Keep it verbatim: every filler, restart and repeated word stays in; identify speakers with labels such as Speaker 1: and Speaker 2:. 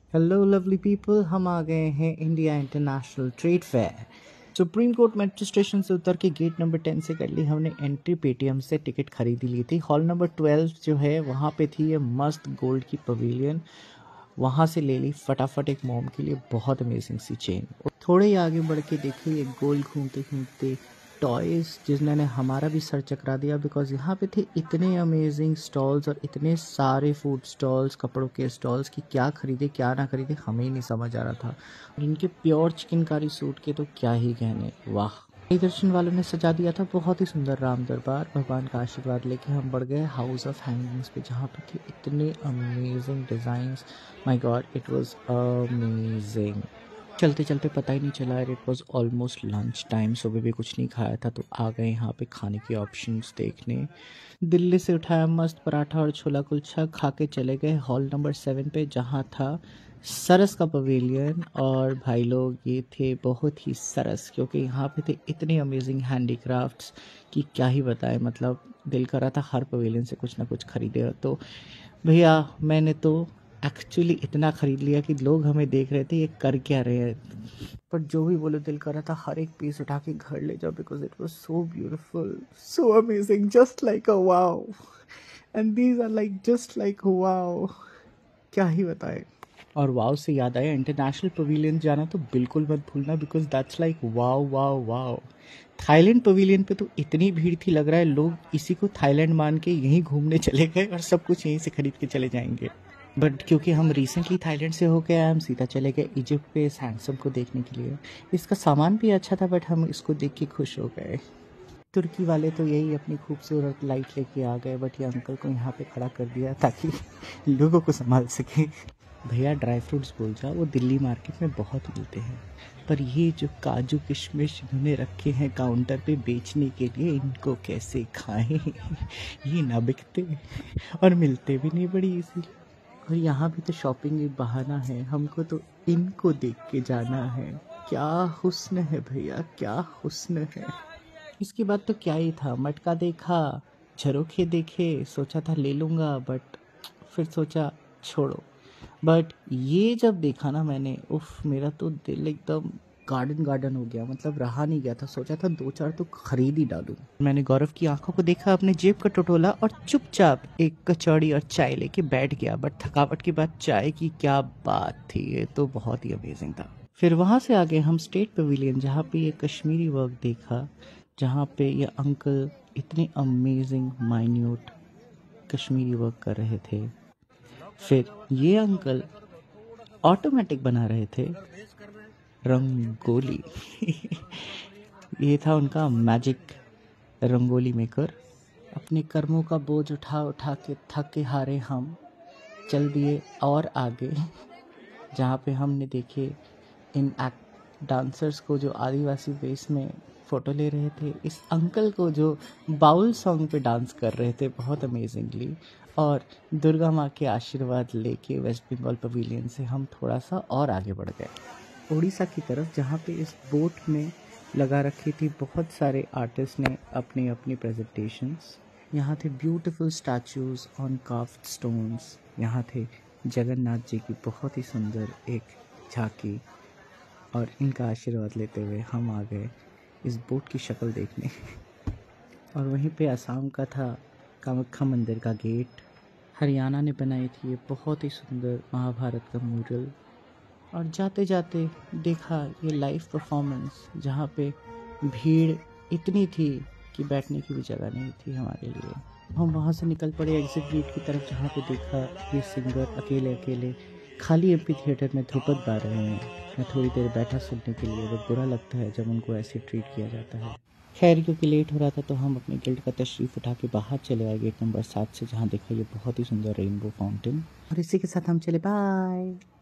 Speaker 1: Hello lovely people, हम आ गए हैं India international trade fair. Supreme court metro station से उतर के गेट नंबर टेन से कर ली हमने एंट्री। पेटीएम से टिकट खरीदी ली थी। हॉल नंबर ट्वेल्व जो है वहाँ पे थी ये मस्त गोल्ड की पवेलियन। वहाँ से ले ली फटाफट एक मॉम के लिए बहुत अमेजिंग सी चेन। थोड़े ही आगे बढ़ के देखिए ये गोल घूमते घूमते टॉयज़ जिन्होंने हमारा भी सर चकरा दिया, बिकॉज यहाँ पे थे इतने अमेजिंग स्टॉल्स और इतने सारे फूड स्टॉल्स, कपड़ों के स्टॉल्स की क्या खरीदे क्या ना खरीदे हमें ही नहीं समझ आ रहा था। और इनके प्योर चिकनकारी सूट के तो क्या ही कहने, वाह। दर्शन वालों ने सजा दिया था बहुत ही सुंदर राम दरबार। भगवान का आशीर्वाद लेके हम बढ़ गए हाउस ऑफ हैंगिंग्स पे, जहाँ पे थे इतने amazing designs. My god, it was amazing. चलते चलते पता ही नहीं चला यार, it was almost lunch time. सुबह भी कुछ नहीं खाया था तो आ गए यहाँ पे खाने के ऑप्शंस देखने। दिल्ली से उठाया मस्त पराठा और छोला कुलचा, खा के चले गए हॉल नंबर सेवन पे, जहाँ था सरस का पवेलियन। और भाई लोग ये थे बहुत ही सरस, क्योंकि यहाँ पे थे इतने अमेजिंग हैंडीक्राफ्ट्स कि क्या ही बताएं। मतलब दिल कर रहा था हर पवेलियन से कुछ ना कुछ खरीदे। तो भैया मैंने तो एक्चुअली इतना खरीद लिया कि लोग हमें देख रहे थे ये कर क्या रहे हैं, पर जो भी बोलो दिल कर रहा था हर एक पीस उठा के घर ले जाओ, because it was so beautiful, so amazing, just like a wow. And these are like just like wow, क्या ही बताएं। और वाओ से याद आया, इंटरनेशनल पवेलियन जाना तो बिल्कुल मत भूलना, because that's like wow wow wow. Thailand pavilion पे तो इतनी भीड़ थी, लग रहा है लोग इसी को थाईलैंड मान के यहीं घूमने चले गए और सब कुछ यहीं से खरीद के चले जाएंगे। बट क्योंकि हम रिसेंटली थाईलैंड से होके आए, हम सीधा चले गए इजिप्ट पे इस हैंडसम को देखने के लिए। इसका सामान भी अच्छा था, बट हम इसको देख के खुश हो गए। तुर्की वाले तो यही अपनी खूबसूरत लाइट लेके आ गए, बट ये अंकल को यहाँ पे खड़ा कर दिया ताकि लोगों को संभाल सके। भैया ड्राई फ्रूट्स बोल जाओ, वो दिल्ली मार्केट में बहुत मिलते हैं, पर ये जो काजू किशमिश इन्होंने रखे हैं काउंटर पे बेचने के लिए, इनको कैसे खाएं। ये ना बिकते और मिलते भी नहीं बड़ी इजी। और यहाँ भी तो शॉपिंग एक बहाना है, हमको तो इनको देख के जाना है। क्या हुस्न है भैया, क्या हुस्न है। इसके बाद तो क्या ही था, मटका देखा, झरोखे देखे, सोचा था ले लूँगा, बट फिर सोचा छोड़ो। बट ये जब देखा ना मैंने, उफ, मेरा तो दिल एकदम गार्डन गार्डन हो गया। मतलब रहा नहीं गया था, सोचा था दो चार तो खरीद ही डालूं। मैंने गौरव की आंखों को देखा, अपने जेब का टटोला और चुपचाप एक कचौड़ी और चाय लेके बैठ गया। बट थकावट के बाद चाय की क्या बात थी, ये तो बहुत ही अमेजिंग था। फिर वहाँ से आगे हम स्टेट पवेलियन, जहाँ पे ये कश्मीरी वर्क देखा, जहाँ पे ये अंकल इतने अमेजिंग माइन्यूट कश्मीरी वर्क कर रहे थे। फिर ये अंकल ऑटोमेटिक बना रहे थे रंगोली। ये था उनका मैजिक रंगोली मेकर। अपने कर्मों का बोझ उठा उठा के थक के हारे हम चल दिए और आगे, जहाँ पे हमने देखे इन एक्ट डांसर्स को जो आदिवासी वेश में फ़ोटो ले रहे थे, इस अंकल को जो बाउल सॉन्ग पे डांस कर रहे थे बहुत अमेजिंगली। और दुर्गा माँ के आशीर्वाद लेके वेस्ट बंगाल पवेलियन से हम थोड़ा सा और आगे बढ़ गए उड़ीसा की तरफ, जहाँ पे इस बोट में लगा रखी थी बहुत सारे आर्टिस्ट ने अपनी अपनी प्रेजेंटेशंस। यहाँ थे beautiful statues on carved stones. यहाँ थे जगन्नाथ जी की बहुत ही सुंदर एक झांकी। और इनका आशीर्वाद लेते हुए हम आ गए इस बोट की शक्ल देखने। और वहीं पे असम का था कामाख्या मंदिर का गेट। हरियाणा ने बनाई थी ये बहुत ही सुंदर महाभारत का म्यूरल। और जाते जाते देखा ये लाइव परफॉर्मेंस, जहाँ पे भीड़ इतनी थी कि बैठने की भी जगह नहीं थी हमारे लिए। हम वहाँ से निकल पड़े एग्जिट गेट की तरफ, जहाँ पे देखा ये सिंगर अकेले अकेले खाली एम्पी थिएटर में ध्रुपद गा रहे हैं। मैं थोड़ी देर बैठा सुनने के लिए, बट बुरा लगता है जब उनको ऐसे ट्रीट किया जाता है। खैर क्योंकि लेट हो रहा था तो हम अपने गिल्ड का तशरीफ़ उठा के बाहर चले आए गेट नंबर सात से, जहाँ देखा ये बहुत ही सुंदर रेनबो फाउंटेन। और इसी के साथ हम चले बाय।